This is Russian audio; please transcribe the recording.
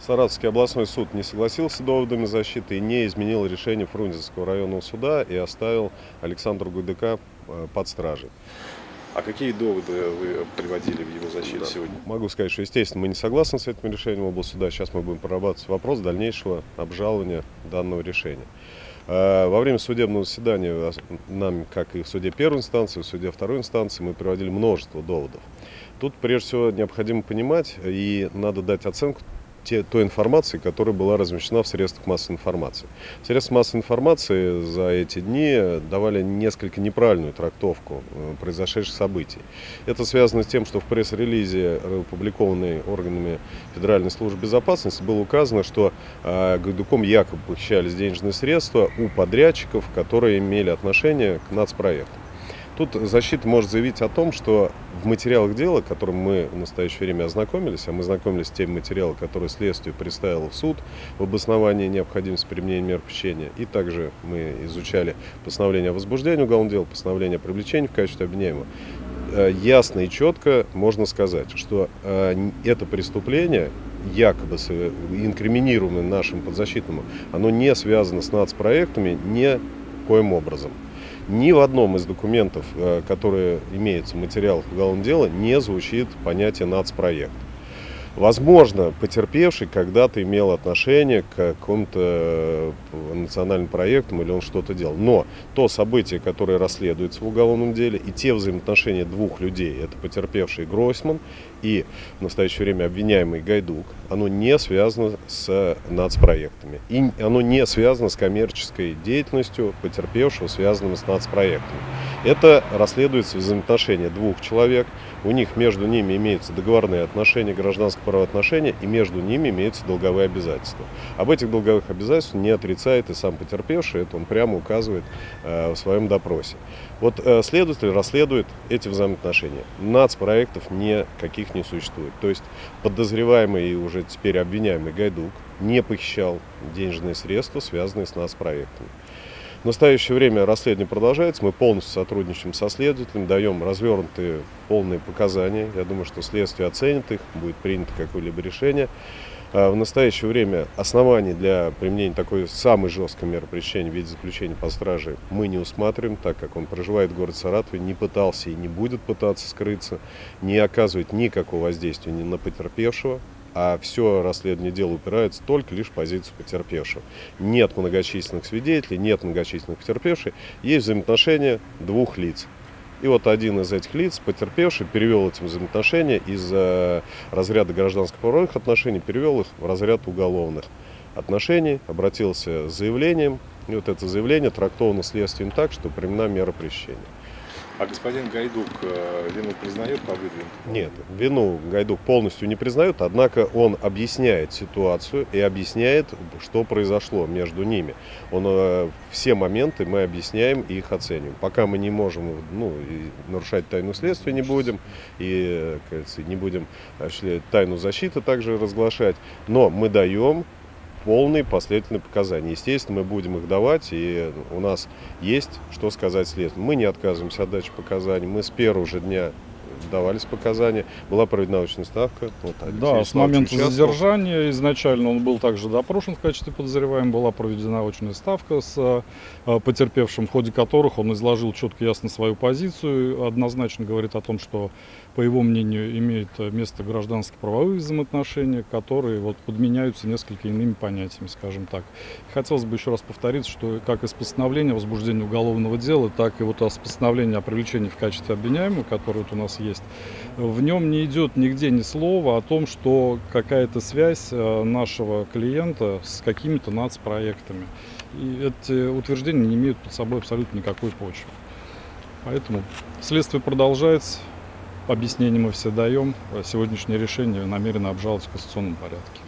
Саратовский областной суд не согласился с доводами защиты и не изменил решение Фрунзенского районного суда и оставил Александра Гайдука под стражей. А какие доводы вы приводили в его защиту сегодня? Могу сказать, что, естественно, мы не согласны с этим решением облсуда. Сейчас мы будем прорабатывать вопрос дальнейшего обжалования данного решения. Во время судебного заседания нам, как и в суде первой инстанции, и в суде второй инстанции, мы приводили множество доводов. Тут, прежде всего, необходимо понимать и надо дать оценку той информации, которая была размещена в средствах массовой информации. Средства массовой информации за эти дни давали несколько неправильную трактовку произошедших событий. Это связано с тем, что в пресс-релизе, опубликованной органами Федеральной службы безопасности, было указано, что Гайдуком якобы похищались денежные средства у подрядчиков, которые имели отношение к нацпроектам. Тут защита может заявить о том, что в материалах дела, к которым мы в настоящее время ознакомились, а мы ознакомились с теми материалами, которые следствие представило в суд в обосновании необходимости применения мер пресечения, и также мы изучали постановление о возбуждении уголовного дела, постановление о привлечении в качестве обвиняемого, ясно и четко можно сказать, что это преступление, якобы инкриминируемое нашим подзащитному, оно не связано с нацпроектами никоим образом. Ни в одном из документов, которые имеются в материалах уголовного дела, не звучит понятие нацпроект. Возможно, потерпевший когда-то имел отношение к какому-то национальным проектам или он что-то делал. Но то событие, которое расследуется в уголовном деле, и те взаимоотношения двух людей, это потерпевший Гройсман и в настоящее время обвиняемый Гайдук, оно не связано с нацпроектами. И оно не связано с коммерческой деятельностью потерпевшего, связанным с нацпроектами. Это расследуется взаимоотношения двух человек. У них между ними имеются договорные отношения, гражданские правоотношения, и между ними имеются долговые обязательства. Об этих долговых обязательствах не отрицает и сам потерпевший, это он прямо указывает в своем допросе. Вот следователь расследует эти взаимоотношения. Нацпроектов никаких не существует. То есть подозреваемый и уже теперь обвиняемый Гайдук не похищал денежные средства, связанные с нацпроектами. В настоящее время расследование продолжается, мы полностью сотрудничаем со следователем, даем развернутые полные показания. Я думаю, что следствие оценит их, будет принято какое-либо решение. В настоящее время оснований для применения такой самой жесткой меры пресечения в виде заключения под стражей мы не усматриваем, так как он проживает в городе Саратове, не пытался и не будет пытаться скрыться, не оказывает никакого воздействия ни на потерпевшего. А все расследование дела упирается только лишь в позицию потерпевшего. Нет многочисленных свидетелей, нет многочисленных потерпевших, есть взаимоотношения двух лиц. И вот один из этих лиц, потерпевший, перевел эти взаимоотношения из разряда гражданско-правовых отношений, перевел их в разряд уголовных отношений, обратился с заявлением, и вот это заявление трактовано следствием так, что применена мера пресечения. А господин Гайдук вину признает по выдвинутым? Нет, вину Гайдук полностью не признает, однако он объясняет ситуацию и объясняет, что произошло между ними. Все моменты мы объясняем и их оцениваем. Пока мы не можем нарушать тайну следствия, не будем, и, кажется, не будем тайну защиты также разглашать, но мы даем полные последовательные показания. Естественно, мы будем их давать, и у нас есть что сказать следствию. Мы не отказываемся от дачи показаний. Мы с первого же дня давались показания. Была проведена очная ставка. Да, с момента задержания изначально он был также допрошен в качестве подозреваемого. Была проведена очная ставка с потерпевшим, в ходе которых он изложил четко и ясно свою позицию. Однозначно говорит о том, что, по его мнению, имеет место гражданско-правовые взаимоотношения, которые подменяются несколько иными понятиями, скажем так. Хотелось бы еще раз повторить, что как из постановления о возбуждении уголовного дела, так и из постановления о привлечении в качестве обвиняемого, которое у нас есть, в нем не идет нигде ни слова о том, что какая-то связь нашего клиента с какими-то нацпроектами. И эти утверждения не имеют под собой абсолютно никакой почвы. Поэтому следствие продолжается. Объяснения мы все даем. Сегодняшнее решение намерены обжаловать в кассационном порядке.